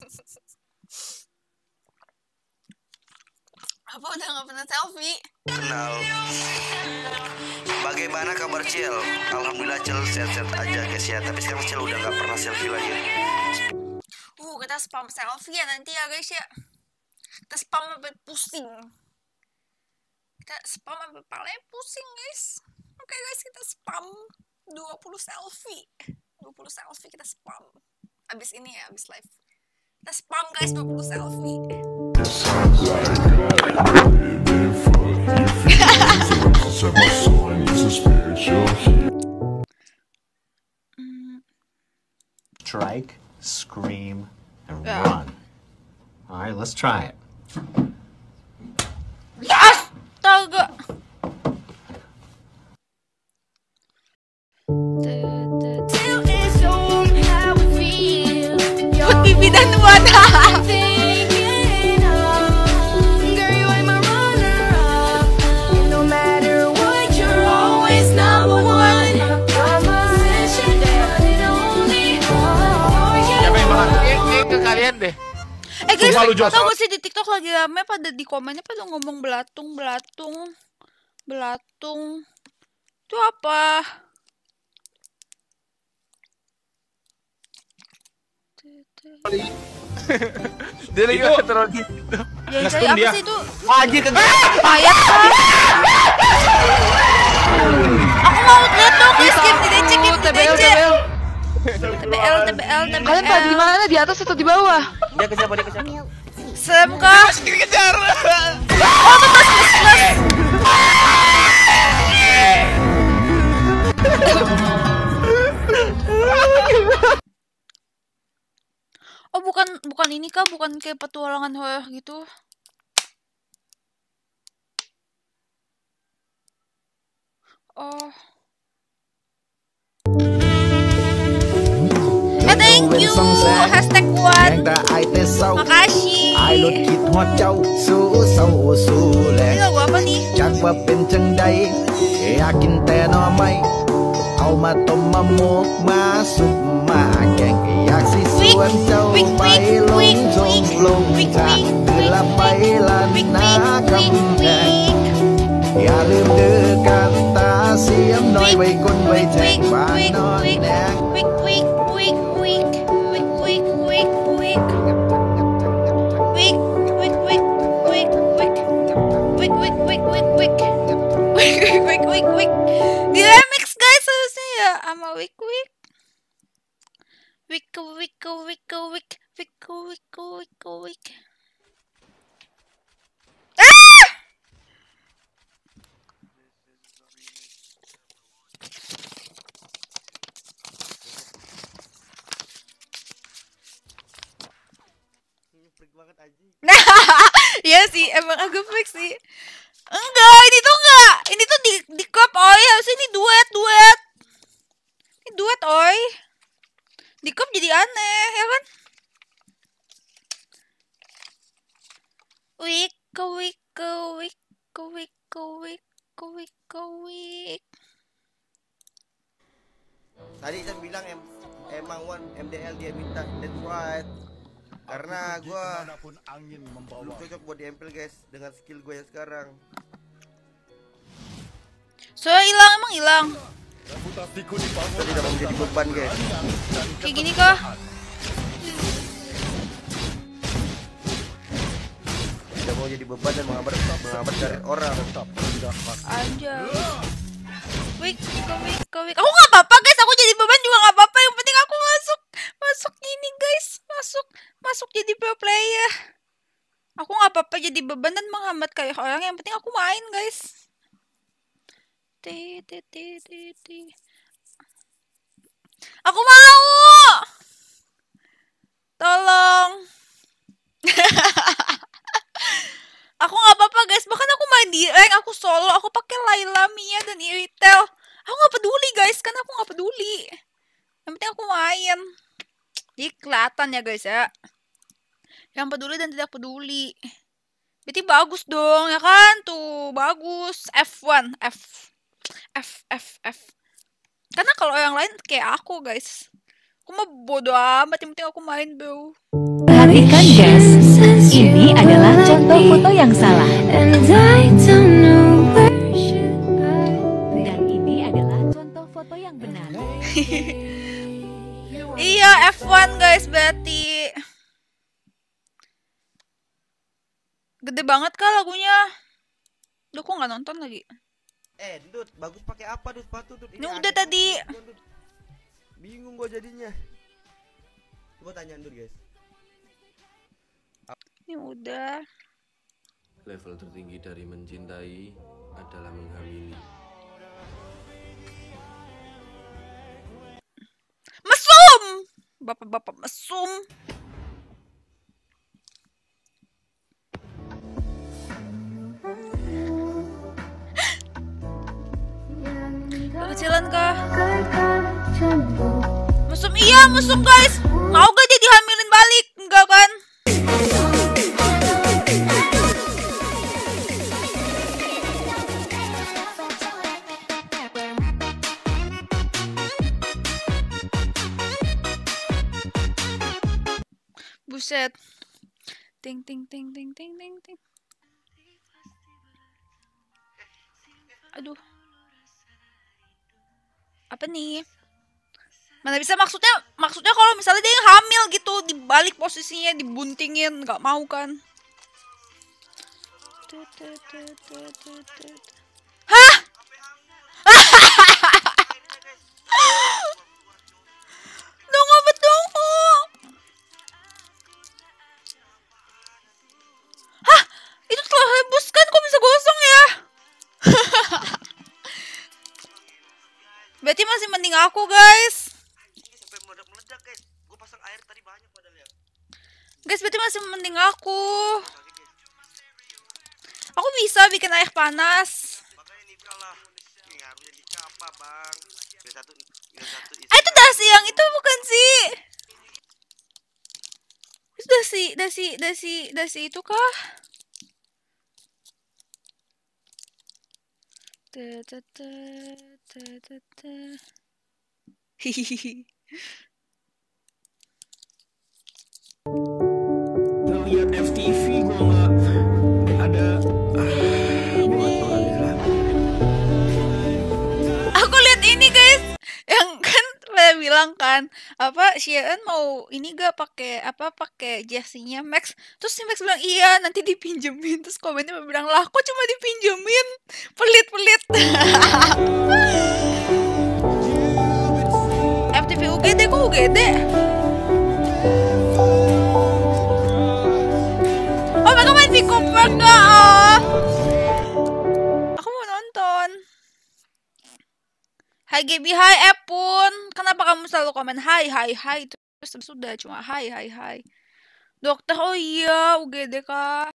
Apa udah gak pernah selfie? Kenal. Bagaimana kabar Cil? Alhamdulillah Cil sehat-sehat aja guys ya. Tapi sekarang Cil udah gak pernah selfie lagi. Kita spam selfie ya nanti ya guys ya. Kita spam sampai pusing. Kita spam sampai palanya pusing guys. Oke guys, kita spam 20 selfie. 20 selfie kita spam. Abis ini ya, abis live. Kita spam guys 20 selfie. Strike, scream, and run. All right, let's try it. Astaga. Pipi dan wadah. Kalian deh. Guys, tau gak sih di TikTok lagi rame pada di komennya pada ngomong belatung. Itu apa? Dia lagi terus gitu. Ya saya apa sih itu? Anjir ke Ayat kah? Aku mau lihat dong guys, game di DC. TBL. Kalian pada di mana? Di atas atau di bawah? Dia ke siapa? Serem kah? Dikejar. Oh, plus. Oh, bukan ini kah? Bukan kayak petualangan horor gitu. Oh. Thank you. Hashtag one. Makasih. Ini lagu apa nih? Di remix guys harusnya ya sama Wik. Iya sih, emang agak fake sih. Enggak, ini tuh enggak. Ini tuh di klub oi, harusnya ini duet. Ini duet oi. Di klub jadi aneh, ya kan? Wik. Tadi saya bilang emang One MDL dia minta, that's right. Karena gue belum cocok buat di MPL guys dengan skill gue yang sekarang. Emang hilang. Saya tidak mau menjadi beban guys. Kayak gini kah? Tidak mau jadi beban dan menghambat dari orang. Anjay. Wik. Aku nggak apa-apa guys, aku jadi beban juga nggak apa-apa. Yang penting aku masuk ini guys, masuk jadi pro player. Aku nggak apa-apa jadi beban dan menghambat kayak orang. Yang penting aku main guys. Aku mau. Tolong. Aku nggak apa-apa guys, bahkan aku main di rank, aku solo, aku pakai Layla, Mia dan Iritel. Aku nggak peduli guys, karena aku nggak peduli. Yang penting aku main. Jadi kelihatan ya guys ya. Yang peduli dan tidak peduli. Berarti bagus dong ya kan, tuh bagus. F1, F. Karena kalau yang lain kayak aku guys, Aku mah bodo amat, yang penting aku main, bro. Perhatikan guys, ini adalah contoh foto yang salah. Dan ini adalah contoh foto yang benar. Iya, F1 guys, berarti. Gede banget kah lagunya? Duh, kok nggak nonton lagi? Dut, bagus pakai apa Dut sepatu Dut? Ini udah tadi. Dut. Bingung gua jadinya. Coba tanya Dut guys. Ini udah. Level tertinggi dari mencintai adalah menghamili. Mesum! Bapak-bapak mesum. Kekecilan kah? Mesum, iya mesum guys. Mau gak jadi hamilin balik? Enggak kan? Buset. Ting ting ting ting ting ting ting. Aduh. Apa nih? Mana bisa maksudnya kalau misalnya dia yang hamil gitu, dibalik posisinya, dibuntingin, nggak mau kan? Hah? Tunggu betunggu. Hah? Itu telah rebus kan? Kok bisa gosong ya? Berarti masih mending aku guys. Sampai meledak guys. Gua pasang air tadi banyak padahal ya. Guys, berarti masih mending aku. Aku bisa bikin air panas. Makanya nih kalah. Ini harusnya dicapa bang. Satu Itu dasi yang itu bukan sih? Itu dasi itu kah? Hihihi. Ngeliat FTV gua nggak ada Aku lihat ini guys, yang kan pada bilang kan apa Sheeran mau ini gak pakai jersey-nya Max, terus si Max bilang iya nanti dipinjemin, terus komennya bilang lah kok cuma dipinjemin, pelit. FTV UGD kok UGD? Oh mereka main Pico Park gak? Aku mau nonton. Hai GB, hai Epun. Kenapa kamu selalu komen hai terus sudah cuma hai. Dokter, oh iya UGD kak.